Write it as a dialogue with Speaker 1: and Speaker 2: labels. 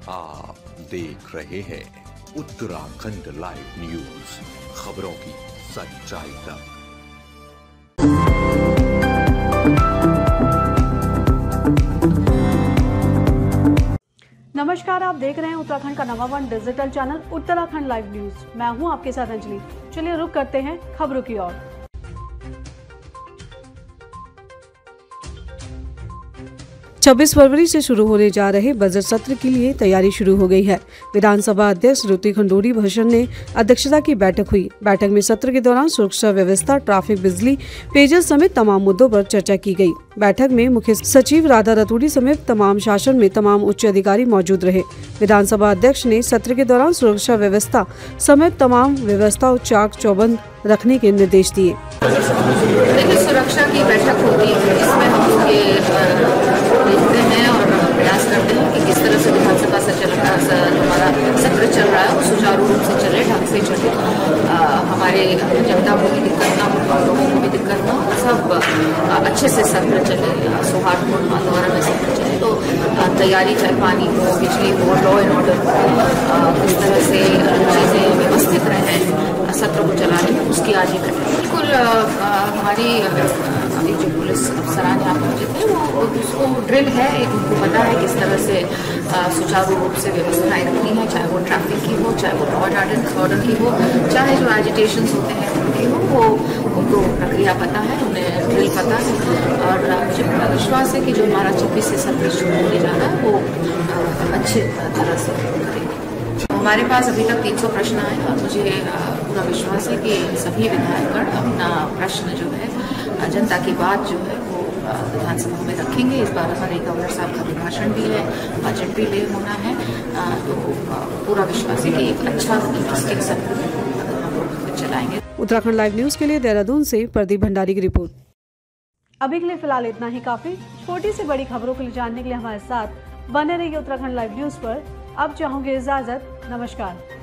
Speaker 1: आप देख रहे हैं उत्तराखंड लाइव न्यूज, खबरों की सच्चाई तक।
Speaker 2: नमस्कार, आप देख रहे हैं उत्तराखंड का number 1 digital channel Uttarakhand live news. मैं हूं आपके साथ अंजलि। चलिए रुक करते हैं खबरों की ओर। 26 फरवरी से शुरू होने जा रहे बजट सत्र के लिए तैयारी शुरू हो गई है। विधानसभा अध्यक्ष ऋतिक खंडूरी भाषण ने अध्यक्षता की बैठक हुई। बैठक में सत्र के दौरान सुरक्षा व्यवस्था, ट्रैफिक, बिजली, पेयजल समेत तमाम मुद्दों पर चर्चा की गई। बैठक में मुख्य सचिव राधा रतूड़ी समेत तमाम शासन में तमाम उच्च अधिकारी मौजूद रहे। विधानसभा अध्यक्ष ने सत्र के दौरान सुरक्षा व्यवस्था समेत तमाम व्यवस्थाओं चाक चौबंद रखने के निर्देश दिए।
Speaker 3: सुरक्षा की बैठक होती है, इसमें हम लोग ये देखते हैं और प्रयास करते हैं कि किस तरह से विधानसभा हमारा सत्र चल रहा है वो सुचारू रूप से चले, ढंग से चले, हमारे जनता को भी दिक्कत ना हो, लोगों को भी दिक्कत ना हो, सब अच्छे से सत्र चले, सौहार्दपूर्ण वातावरण में सत्र चले। तो तैयारी, चाहे पानी हो, बिजली हो, लॉ एंड ऑर्डर हो, किस तरह से चीज़ें व्यवस्थित रहें सत्र को चलाने में, उसकी आज ही घटना। बिल्कुल हमारी अभी जो पुलिस अफसरान यहाँ पहुँचे थे वो उसको ड्रिल है, उनको पता है किस तरह से सुचारू रूप से व्यवस्थाएं रखनी है, चाहे वो ट्रैफिक की हो, चाहे वो लॉ एंड ऑर्डर की हो, चाहे जो एजिटेशंस होते हैं उनकी हो, वो उनको प्रक्रिया पता है, उन्हें ड्रिल पता है। और मुझे पूरा विश्वास है कि जो हमारा 26 से सत्र शुरू होने जा रहा है वो अच्छे तरह से करेंगे। हमारे पास अभी तक 300 प्रश्न आए और मुझे पूरा विश्वास है कि सभी विधायकगण अपना प्रश्न जो है, जनता की बात जो है वो विधानसभा में रखेंगे। इस बार हमारे गवर्नर साहब का अभिभाषण भी है, बजट भी ले होना है, तो पूरा विश्वास है कि एक अच्छा इंटरेस्टिंग सत्र हम लोग चलाएंगे।
Speaker 2: उत्तराखंड लाइव न्यूज के लिए देहरादून से प्रदीप भंडारी की रिपोर्ट। अभी के लिए फिलहाल इतना ही काफी। छोटी से बड़ी खबरों को जानने के लिए हमारे साथ बने रहिए उत्तराखंड लाइव न्यूज पर। अब चाहूंगी इजाजत। नमस्कार।